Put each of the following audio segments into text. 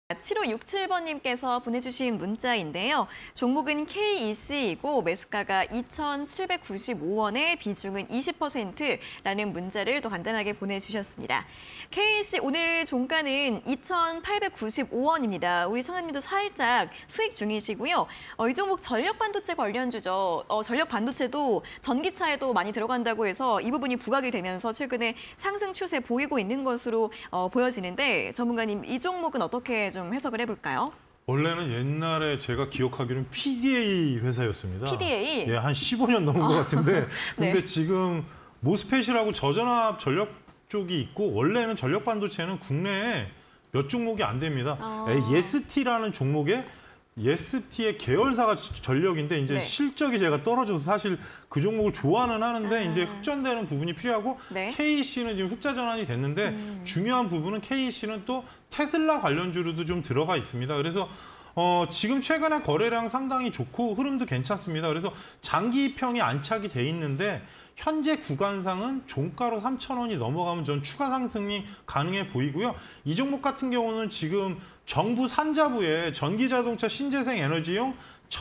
7567번님께서 보내주신 문자인데요. 종목은 KEC이고 매수가가 2,795원에 비중은 20%라는 문자를 또 간단하게 보내주셨습니다. KEC 오늘 종가는 2,895원입니다. 우리 청자님도 살짝 수익 중이시고요. 이 종목 전력반도체 관련주죠. 전력반도체도 전기차에도 많이 들어간다고 해서 이 부분이 부각이 되면서 최근에 상승 추세 보이고 있는 것으로 보여지는데 전문가님 이 종목은 어떻게 좀 해석을 해볼까요? 원래는 옛날에 제가 기억하기로는 PDA 회사였습니다. PDA? 예, 한 15년 넘은 것 같은데 근데 네. 지금 모스펫이라고 저전압 전력 쪽이 있고 원래는 전력 반도체는 국내에 몇 종목이 안 됩니다. 예스티라는 종목에 예스티의 계열사가 전력인데 이제 네. 실적이 제가 떨어져서 사실 그 종목을 좋아는 하는데 이제 흑전되는 부분이 필요하고 네. KEC는 지금 흑자 전환이 됐는데 중요한 부분은 KEC는 또 테슬라 관련주로도 좀 들어가 있습니다. 그래서 지금 최근에 거래량 상당히 좋고 흐름도 괜찮습니다. 그래서 장기 평이 안착이 돼 있는데 현재 구간상은 종가로 3,000원이 넘어가면 전 추가 상승이 가능해 보이고요. 이 종목 같은 경우는 지금 정부 산자부에 전기자동차 신재생 에너지용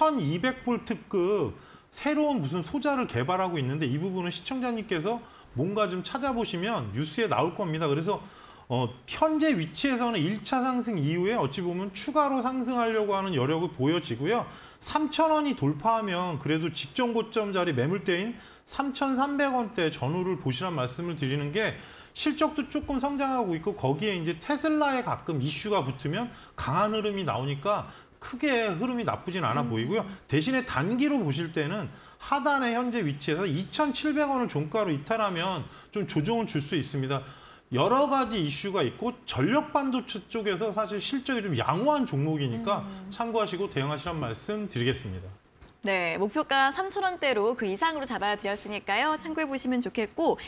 1200V급 새로운 무슨 소자를 개발하고 있는데 이 부분은 시청자님께서 뭔가 좀 찾아보시면 뉴스에 나올 겁니다. 그래서 현재 위치에서는 1차 상승 이후에 어찌 보면 추가로 상승하려고 하는 여력이 보여지고요. 3,000원이 돌파하면 그래도 직전 고점 자리 매물대인 3,300원대 전후를 보시란 말씀을 드리는 게 실적도 조금 성장하고 있고 거기에 이제 테슬라에 가끔 이슈가 붙으면 강한 흐름이 나오니까 크게 흐름이 나쁘진 않아 보이고요. 대신에 단기로 보실 때는 하단의 현재 위치에서 2,700원을 종가로 이탈하면 좀 조정을 줄 수 있습니다. 여러 가지 이슈가 있고 전력 반도체 쪽에서 사실 실적이 좀 양호한 종목이니까 참고하시고 대응하시란 말씀 드리겠습니다. 네, 목표가 3,000원대로 그 이상으로 잡아드렸으니까요. 참고해 보시면 좋겠고